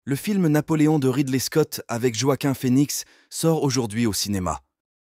Le film Napoléon de Ridley Scott avec Joaquin Phoenix sort aujourd'hui au cinéma.